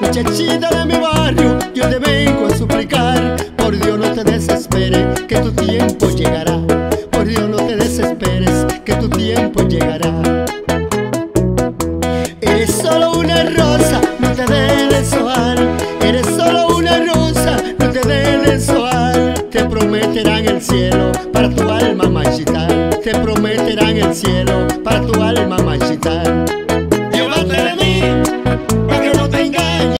muchachita de mi barrio, yo te vengo a suplicar. Por Dios no te desesperes, que tu tiempo llegará. Por Dios no te desesperes, que tu tiempo llegará. Eres solo una rosa, no te dejes deshojar. Eres solo una rosa, no te dejes deshojar. Te prometerán el cielo para tu alma marchitar. Te prometerán el cielo para tu alma marchitar.